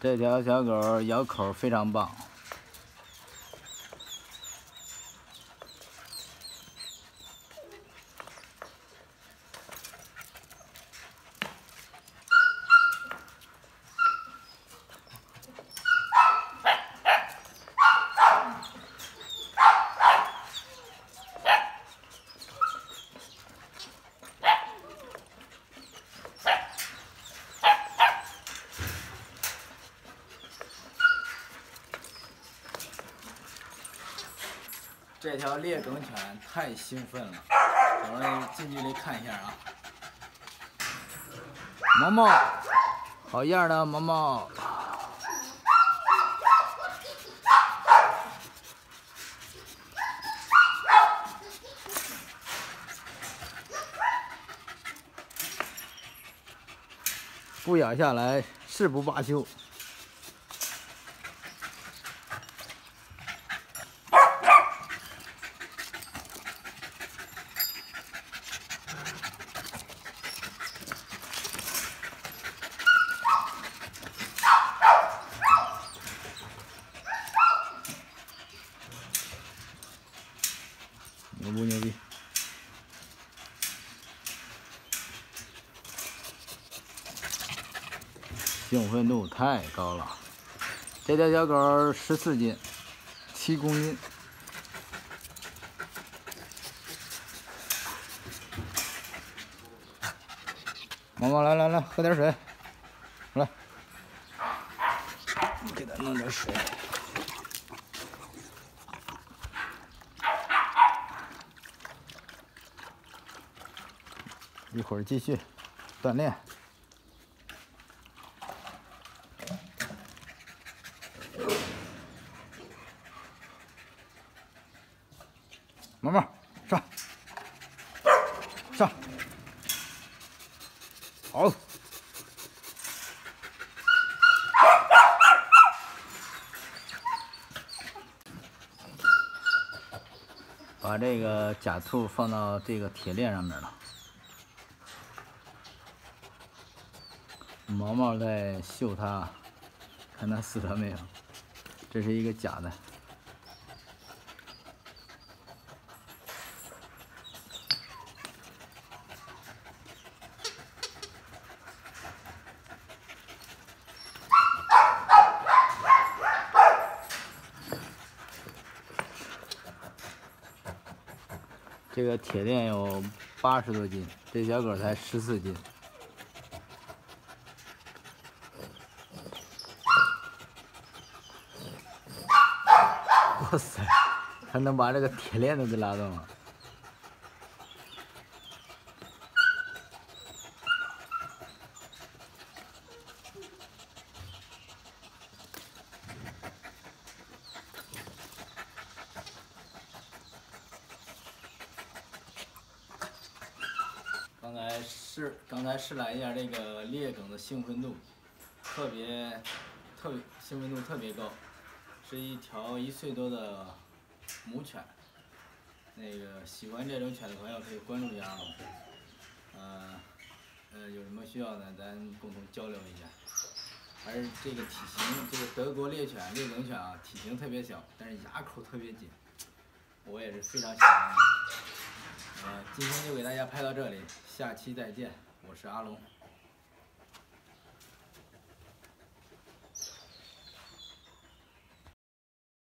这条小狗咬口非常棒。 这条猎梗犬太兴奋了，咱们近距离看一下啊。毛毛，好样的，毛毛！不咬下来誓不罢休。 牛不牛逼？兴奋度太高了。这条小狗14斤，7公斤。毛毛，来来来，喝点水，来，给它弄点水。 一会儿继续锻炼。毛毛，上，上，好。把这个假兔放到这个铁链上面了。 毛毛在嗅它，看它死了没有？这是一个假的。这个铁链有80多斤，这小狗才14斤。 哇塞，还能把这个铁链都给拉动了！刚才试了一下这个猎梗的兴奋度，兴奋度特别高。 是一条1岁多的母犬，那个喜欢这种犬的朋友可以关注一下啊。有什么需要呢？咱共同交流一下。而这个体型，这个德国猎梗犬啊，体型特别小，但是牙口特别紧，我也是非常喜欢的。今天就给大家拍到这里，下期再见，我是阿龙。